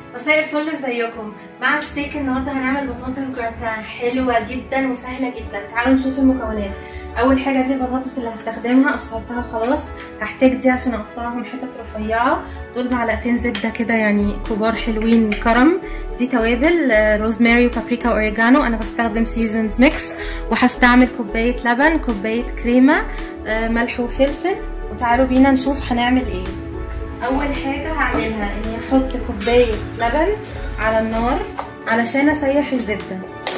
مساء الفل، ازيكم؟ مع الستيك النهارده هنعمل بطاطس جراتان حلوه جدا وسهله جدا. تعالوا نشوف المكونات. اول حاجه دي البطاطس اللي هستخدمها، قشرتها خلاص. هحتاج دي عشان اقطعهم حتت رفيعه. دول معلقتين زبده كده يعني كبار حلوين كرم. دي توابل روزماري وبابريكا واوريجانو، انا بستخدم سيزونز ميكس. وهستعمل كوبايه لبن، كوبايه كريمه، ملح وفلفل. وتعالوا بينا نشوف هنعمل ايه. اول حاجه هعملها اني احط كوبايه لبن على النار علشان اسيح الزبده.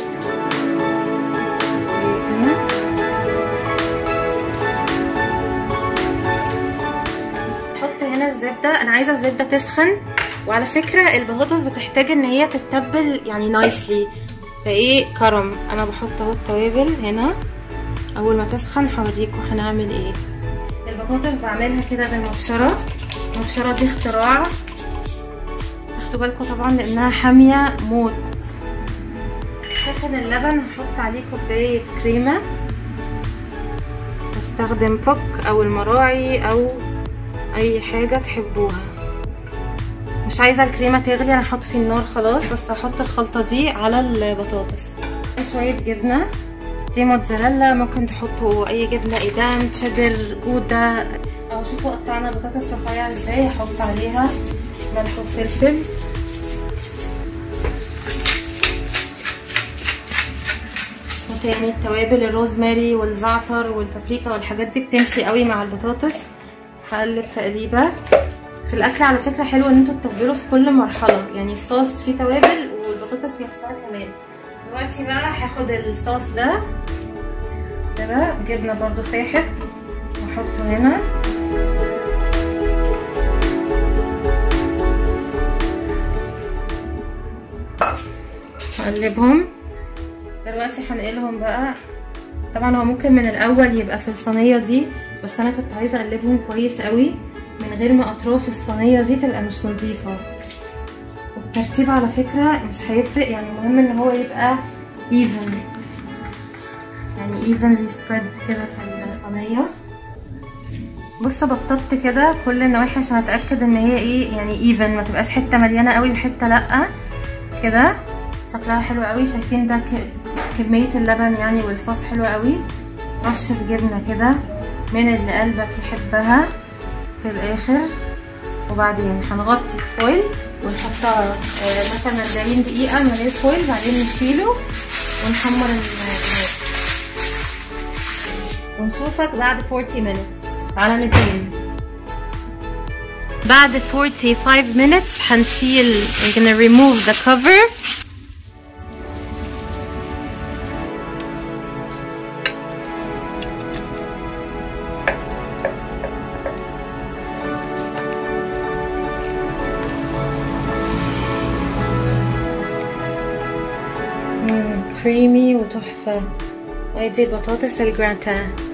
احط هنا الزبده، انا عايزه الزبده تسخن. وعلى فكره البطاطس بتحتاج ان هي تتبل يعني نايسلي، فايه كرم. انا بحط اهو التوابل هنا. اول ما تسخن هوريكم هنعمل ايه. البطاطس بعملها كده بالمبشره. المبشره دي اختراع، خدوا بالكم طبعا لانها حاميه موت. سخن اللبن، هحط عليه كوبايه كريمه. هستخدم بوك او المراعي او اي حاجه تحبوها. مش عايزه الكريمه تغلي، انا هحط في النار خلاص. بس هحط الخلطه دي على البطاطس. شويه جبنه، دي موتزاريلا، ممكن تحطوا اي جبنه ايدام، تشيدر، جوده. اهو شوفوا قطعنا البطاطس رفيعه ازاي. هحط عليها ملح وفلفل، وتاني التوابل الروزماري والزعتر والبابريكا والحاجات دي بتمشي قوي مع البطاطس. هقلب تقليبه. في الاكل على فكره حلو ان انتوا تتبلوا في كل مرحله، يعني الصوص فيه توابل والبطاطس فيها صوص كمان. دلوقتي بقى هاخد الصوص ده كده، جبنه برضو ساحب واحطه هنا. هقلبهم. دلوقتي هنقلهم بقى. طبعا هو ممكن من الاول يبقى في الصينيه دي، بس انا كنت عايزه اقلبهم كويس قوي من غير ما اطراف الصينيه دي تبقى مش نظيفه. والترتيب على فكره مش هيفرق، يعني المهم ان هو يبقى ايفن، يعني ايفنلي سبريد كده في الصينيه. بصوا بططت كده كل النواحي عشان اتاكد ان هي ايه يعني ايفن، ما تبقاش حته مليانه قوي وحته لا. كده شكلها حلو قوي. شايفين ده كميه اللبن يعني والصوص حلو قوي. رشه جبنه كده من اللي قلبك يحبها في الاخر. وبعدين هنغطي الفويل ونحطها مثلا 40 دقيقه من غير فويل. بعدين نشيله ونحمر النار. ونشوفك بعد 40 minutes على 200. بعد 45 minutes هنشيل. we're gonna remove the cover. كريمي وتحفة. وادي البطاطس الجراتان.